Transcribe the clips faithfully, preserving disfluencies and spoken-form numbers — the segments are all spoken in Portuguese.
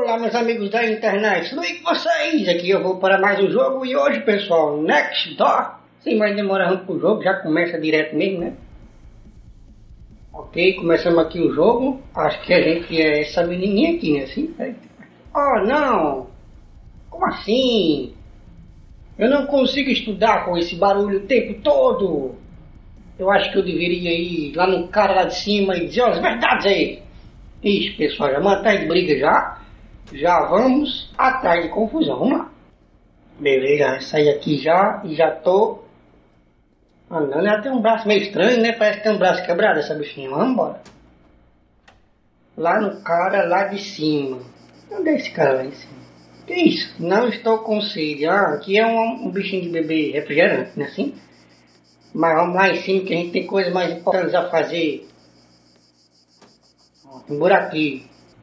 Olá, meus amigos da internet, tudo bem com vocês? Aqui eu vou para mais um jogo e hoje, pessoal, Next Door. Sem mais demorar muito pro jogo, já começa direto mesmo, né? Ok, começamos aqui o jogo. Acho que a gente é essa menininha aqui, né? Assim, oh, não! Como assim? Eu não consigo estudar com esse barulho o tempo todo. Eu acho que eu deveria ir lá no cara lá de cima e dizer as verdades aí. Ixi, pessoal, já mantém de briga já. Já vamos atrás de confusão, vamos lá. Beleza, saí aqui já e já tô andando. Ela tem um braço meio estranho, né? Parece que tem um braço quebrado essa bichinha. Vamos embora. Lá no cara lá de cima. Onde é esse cara lá em cima? Que isso? Não estou com sede. Ah, aqui é um, um bichinho de bebê refrigerante, né assim? Mas vamos lá em cima que a gente tem coisas mais importantes a fazer. Um buraquinho.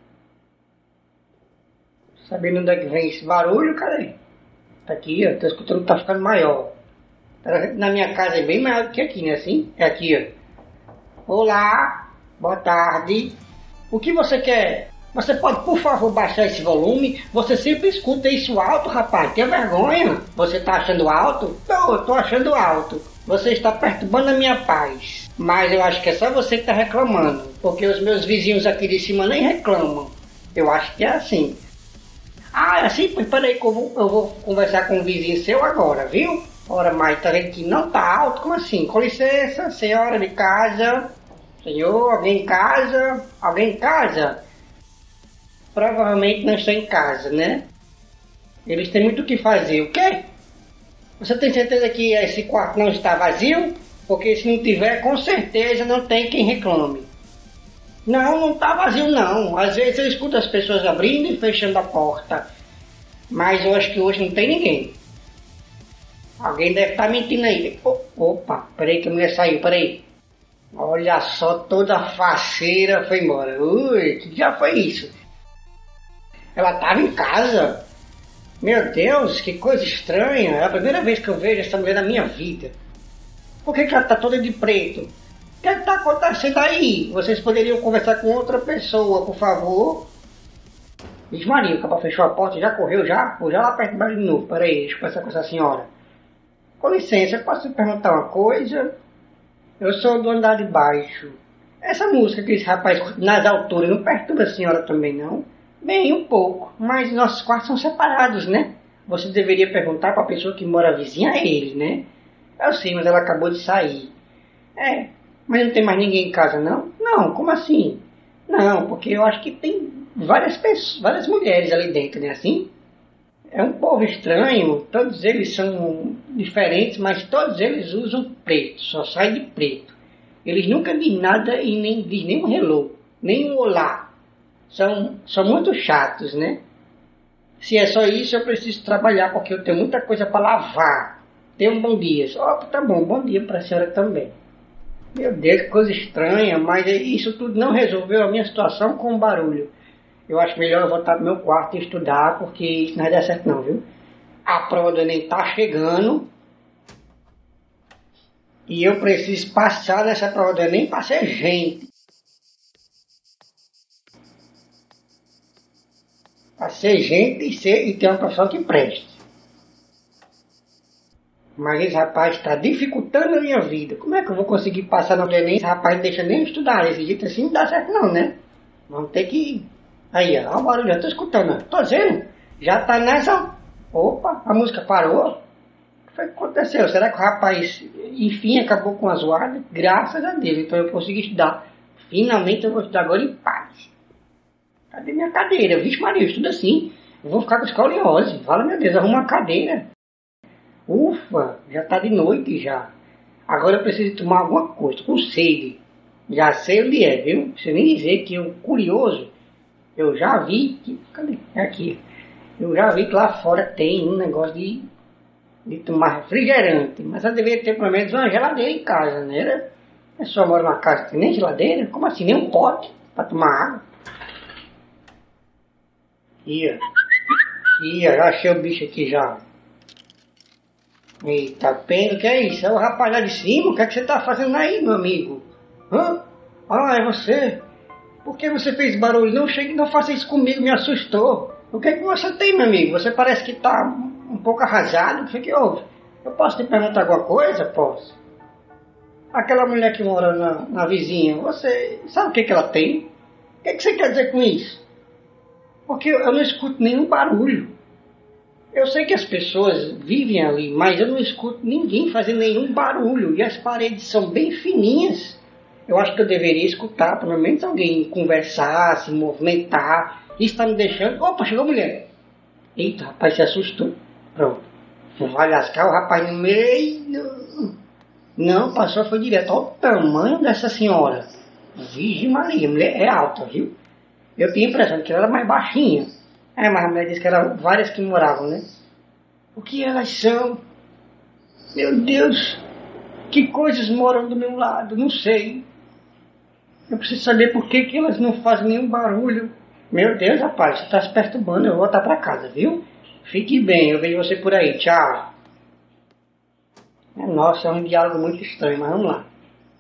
Sabendo onde é que vem esse barulho, cadê? Tá aqui, ó. Tô escutando que tá ficando maior. Na minha casa é bem maior do que aqui, né assim? É aqui, ó. Olá, boa tarde. O que você quer? Você pode, por favor, baixar esse volume? Você sempre escuta isso alto, rapaz. Tenha vergonha. Você tá achando alto? Tô, tô achando alto. Você está perturbando a minha paz. Mas eu acho que é só você que tá reclamando. Porque os meus vizinhos aqui de cima nem reclamam. Eu acho que é assim. Ah, é assim? Pois peraí que eu vou, eu vou conversar com um vizinho seu agora, viu? Ora, mas tá vendo que não tá alto? Como assim? Com licença, senhora de casa. Senhor, alguém em casa? Alguém em casa? Provavelmente não estão em casa, né? Eles têm muito o que fazer. O quê? Você tem certeza que esse quarto não está vazio? Porque se não tiver, com certeza não tem quem reclame. Não, não está vazio não. Às vezes eu escuto as pessoas abrindo e fechando a porta. Mas eu acho que hoje não tem ninguém. Alguém deve estar mentindo aí. Opa, peraí que a mulher saiu, peraí. Olha só, toda a faceira foi embora. Ui, que já foi isso? Ela estava em casa. Meu Deus, que coisa estranha. É a primeira vez que eu vejo essa mulher na minha vida. Por que, que ela está toda de preto? O que está acontecendo aí? Vocês poderiam conversar com outra pessoa, por favor? Diz Maria, o capaz fechou a porta, já correu já? Vou já lá perto de novo. Peraí, deixa eu conversar com essa senhora. Com licença, eu posso te perguntar uma coisa? Eu sou do andar de baixo. Essa música que esse rapaz nas alturas não perturba a senhora também, não? Bem, um pouco. Mas nossos quartos são separados, né? Você deveria perguntar para a pessoa que mora vizinha a ele, né? Eu sei, mas ela acabou de sair. É, mas não tem mais ninguém em casa, não? Não, como assim? Não, porque eu acho que tem várias pessoas, várias mulheres ali dentro, né? Assim? É um povo estranho, todos eles são diferentes, mas todos eles usam preto, só sai de preto. Eles nunca dizem nada e nem dizem nem um hello, nem um olá. São, são muito chatos, né? Se é só isso, eu preciso trabalhar, porque eu tenho muita coisa para lavar. Tenha um bom dia. Ó, oh, tá bom, bom dia para a senhora também. Meu Deus, que coisa estranha, mas isso tudo não resolveu a minha situação com o barulho. Eu acho melhor eu voltar pro meu quarto e estudar, porque isso não vai dar certo não, viu? A prova do Enem tá chegando. E eu preciso passar nessa prova do Enem para ser gente. Para ser gente e, ser, e ter uma profissão que preste. Mas esse rapaz está dificultando a minha vida. Como é que eu vou conseguir passar no Enem? Esse rapaz não deixa nem eu estudar. Esse jeito assim não dá certo não, né? Vamos ter que... Aí, ó, o barulho, eu tô escutando. Tô dizendo, já tá nessa... Opa, a música parou. O que foi que aconteceu? Será que o rapaz, enfim, acabou com a zoada? Graças a Deus, então eu consegui estudar. Finalmente eu vou estudar agora em paz. Cadê minha cadeira? Vixe Maria, eu estudo assim. Eu vou ficar com escoliose. Fala, meu Deus, arruma uma cadeira. Ufa, já tá de noite já. Agora eu preciso tomar alguma coisa, com sede. Já sei onde é, viu? Não precisa nem dizer que eu, curioso, eu já vi que... Cadê? É aqui. Eu já vi que lá fora tem um negócio de, de tomar refrigerante. Mas eu deveria ter pelo menos uma geladeira em casa, né? A pessoa mora numa casa que tem nem geladeira? Como assim? Nem um pote para tomar água? Ia. Ia, já achei o bicho aqui já. Eita, pena, o que é isso? É o rapaz lá de cima? O que é que você tá fazendo aí, meu amigo? Hã? Ah, é você? Por que você fez barulho? Não chegue, não faça isso comigo, me assustou. O que é que você tem, meu amigo? Você parece que está um pouco arrasado. O que é que houve? Eu posso te perguntar alguma coisa? Posso. Aquela mulher que mora na, na vizinha, você sabe o que, é que ela tem? O que, é que você quer dizer com isso? Porque eu, eu não escuto nenhum barulho. Eu sei que as pessoas vivem ali, mas eu não escuto ninguém fazer nenhum barulho. E as paredes são bem fininhas. Eu acho que eu deveria escutar, pelo menos alguém conversar, se movimentar. Isso está me deixando... Opa, chegou a mulher. Eita, rapaz, se assustou. Pronto. Vai lascar o rapaz no meio. Não, passou, foi direto. Olha o tamanho dessa senhora. Virgem Maria, a mulher é alta, viu? Eu tinha a impressão que ela era mais baixinha. É, mas a mulher disse que eram várias que moravam, né? O que elas são? Meu Deus! Que coisas moram do meu lado? Não sei. Eu preciso saber por que, que elas não fazem nenhum barulho. Meu Deus, rapaz, você está se perturbando. Eu vou voltar para casa, viu? Fique bem, eu vejo você por aí. Tchau. Nossa, é um diálogo muito estranho, mas vamos lá.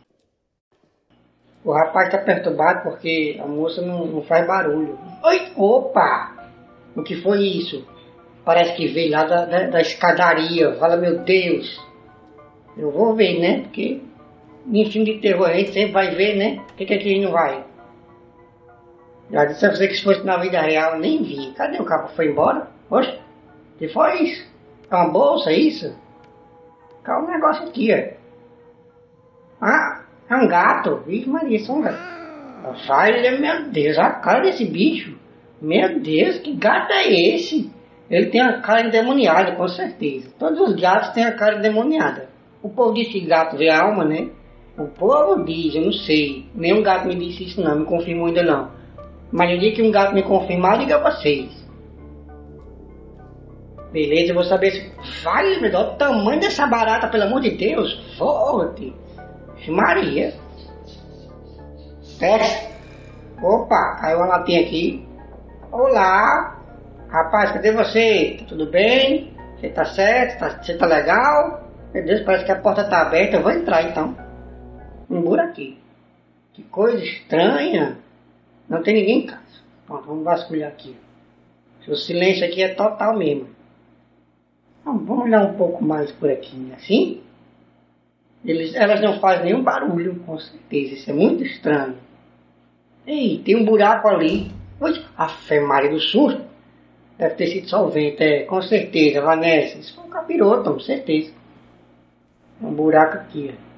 O rapaz está perturbado porque a moça não, não faz barulho. Oi! Opa! O que foi isso? Parece que veio lá da, da, da escadaria. Fala, meu Deus. Eu vou ver, né? Porque em filme de terror a gente sempre vai ver, né? Por que, que aqui não vai? Já disse a você que se fosse na vida real, eu nem vi. Cadê o cabo? Foi embora? Oxe, o que foi isso? É uma bolsa, isso? Calma um negócio aqui, ó. Ah, é um gato. Vixe Maria, isso é um gato. Olha, meu Deus, a cara desse bicho. Meu Deus, que gato é esse? Ele tem a cara endemoniada, com certeza. Todos os gatos têm a cara endemoniada. O povo diz que gato vê alma, né? O povo diz, eu não sei. Nenhum gato me disse isso não, me confirmou ainda não. Mas no dia que um gato me confirmar, diga a vocês. Beleza, eu vou saber se... Vale, meu Deus, o tamanho dessa barata, pelo amor de Deus. Volte. Maria. Teste. Opa, caiu uma latinha aqui. Olá. Rapaz, cadê você? Tá tudo bem? Você tá certo? Tá, você tá legal? Meu Deus, parece que a porta tá aberta. Eu vou entrar então. Um buraquinho. Que coisa estranha. Não tem ninguém em casa. Pronto, vamos vasculhar aqui. O silêncio aqui é total mesmo. Então, vamos olhar um pouco mais por aqui. Assim. Eles, elas não fazem nenhum barulho, com certeza. Isso é muito estranho. Ei, tem um buraco ali. Oi, a fé Maria do susto. Deve ter sido solvente, é, com certeza, Vanessa. Isso foi um capiroto, com certeza. Um buraco aqui, ó.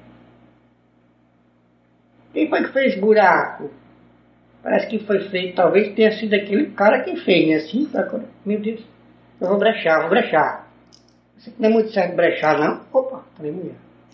Quem foi que fez esse buraco? Parece que foi feito, talvez tenha sido aquele cara que fez, né? Assim, meu Deus. Eu vou brechar, vou brechar. Isso aqui não é muito certo brechar, não. Opa, falei mulher.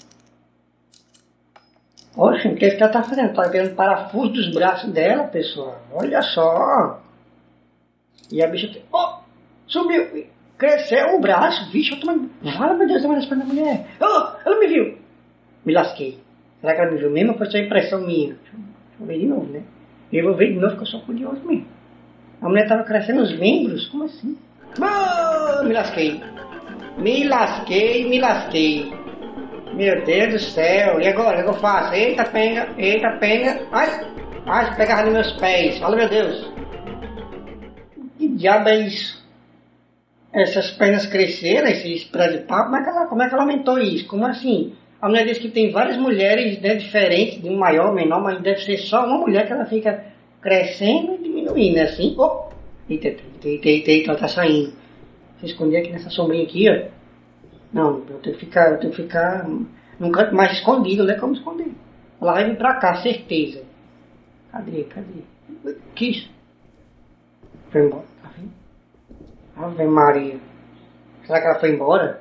Oxe, o que esse cara tá fazendo? Tá querendo parafuso dos braços dela, pessoal. Olha só. E a bicha... Oh, subiu. Cresceu o braço. Vixe, eu tô... Fala, meu Deus, eu tô mais da mulher. Oh, ela me viu. Me lasquei. Será que ela me viu mesmo ou foi só impressão minha? Deixa eu, deixa eu ver de novo, né? Eu vou ver de novo porque eu sou curioso mesmo. A mulher tava crescendo os membros? Como assim? Oh, me lasquei. Me lasquei, me lasquei. Meu Deus do céu. E agora? O que eu faço? Eita, penga. Eita, penga. Ai, ai, se pegava nos meus pés. Fala, meu Deus. Que diabo é isso? Essas pernas cresceram, esse pedaço de papo. Como é que ela, como é que ela aumentou isso? Como assim? A mulher diz que tem várias mulheres, né, diferentes, de um maior, menor, mas deve ser só uma mulher que ela fica crescendo e diminuindo, assim. Oh! Eita, eita, eita, eita, eita, ela tá saindo. Se esconder aqui nessa sombrinha aqui, ó. Não, eu tenho que ficar, eu tenho que ficar num canto mais escondido, não é como esconder. Ela vai vir pra cá, certeza. Cadê, cadê? Que isso? Foi embora, tá vendo? Ave Maria. Será que ela foi embora?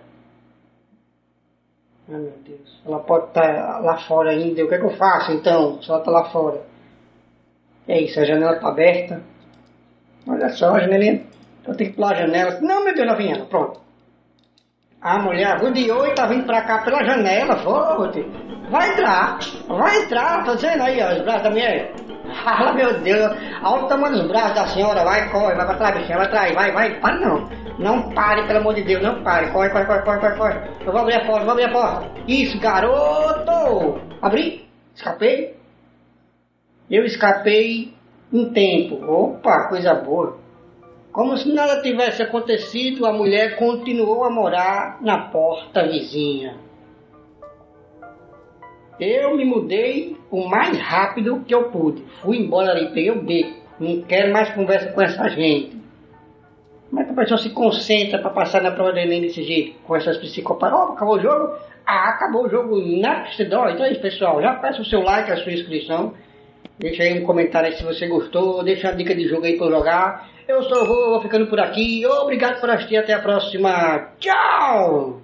Ai, meu Deus. Ela pode estar lá fora ainda. O que é que eu faço, então, se ela está lá fora? É isso, a janela está aberta. Olha só, a janelinha. Eu tenho que pular a janela. Não, meu Deus, lá vem ela. Pronto. A mulher arrodeou e está vindo para cá pela janela. Volte. Vai entrar. Vai entrar. Tô dizendo aí, ó, os braços da mulher. Fala, meu Deus. Olha o tamanho dos braços da senhora. Vai, corre. Vai para trás, bichinha. Vai atrás. Vai, vai. Para não. Não pare, pelo amor de Deus, não pare. Corre, corre, corre, corre, corre, corre. Eu vou abrir a porta, vou abrir a porta. Isso, garoto! Abri? Escapei? Eu escapei em tempo. Opa, coisa boa. Como se nada tivesse acontecido, a mulher continuou a morar na porta vizinha. Eu me mudei o mais rápido que eu pude. Fui embora ali, peguei o beco. Não quero mais conversa com essa gente. Como é que a pessoa se concentra para passar na prova do Enem desse jeito? Com essas psicopatas. Oh, acabou o jogo? Ah, acabou o jogo na Então é isso, pessoal. Já peça o seu like, a sua inscrição. Deixa aí um comentário aí se você gostou. Deixa a dica de jogo aí para eu jogar. Eu sou o Vô, vou ficando por aqui. Obrigado por assistir. Até a próxima. Tchau!